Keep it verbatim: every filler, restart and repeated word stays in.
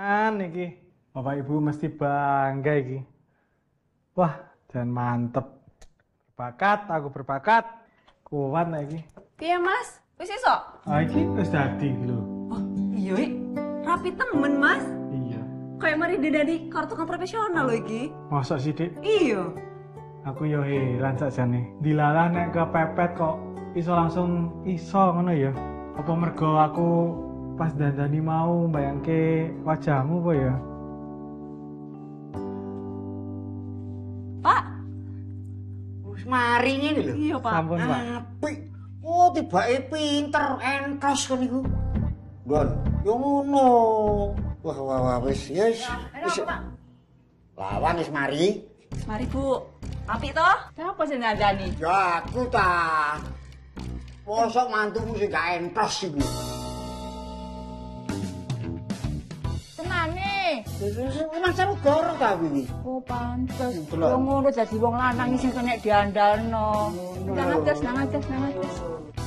An iki. Bapak Ibu mesti bangga iki. Wah, dan mantep. Berbakat, aku berbakat. Kuat lah iki. Piye Mas? Wis iso? Ah iki wis dadi lho. Oh, iya ik. Rapi temen Mas. Iya. Kayak mari dadi kartu kan profesional lho iki. Masa sih, Dik? Iya. Aku yo heran sakjane. Dilalah nek kepepet kok iso langsung iso ngono ya. Apa mergo aku pas dandani mau bayangke wajahmu apa ya? Pak. Wis mari ngene lho. Iya, Pak. Sampun, Pak. Apik. Oh, tibake pinter, entros kan iku. Gon, yo ngono. Wah, wah, wah, wis, yes. Enak apa, Pak? Lawan wis mari. Mari, Bu. Rapi toh? Siapa sing ngandani? Ya aku ta. Mosok mantumu sing gak entros iku. Tenane. Emang seru goro ta iki? Oh, pantes. Delok. Wong ngono dadi wong lanang sing kena diandalno. Nang atas, nang atas, nang atas.